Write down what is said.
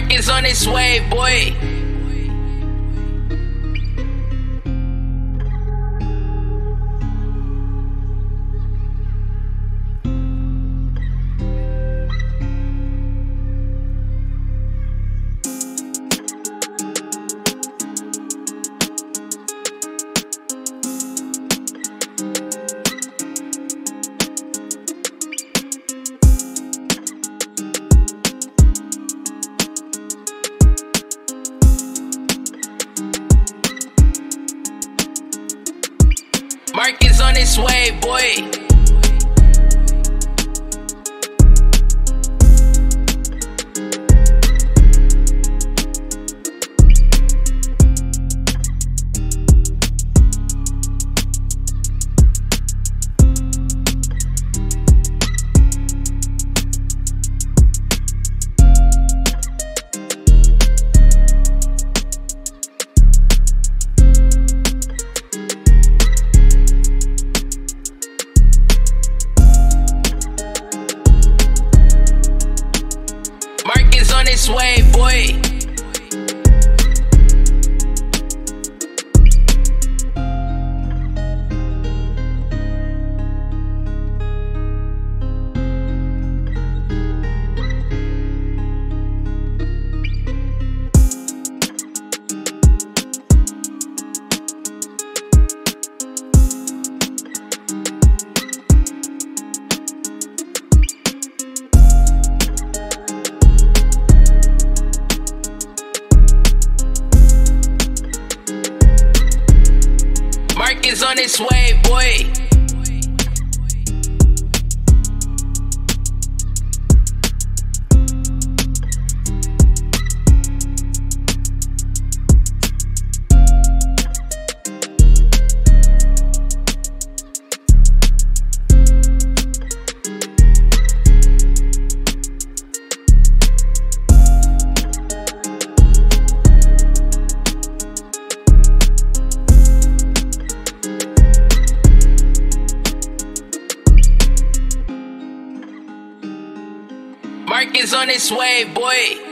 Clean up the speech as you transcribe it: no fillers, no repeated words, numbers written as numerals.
Mark is on his way, boy. Mark is on his way, boy. Mark is on his way, boy. Mark is on his way, boy. Mark is on his way, boy.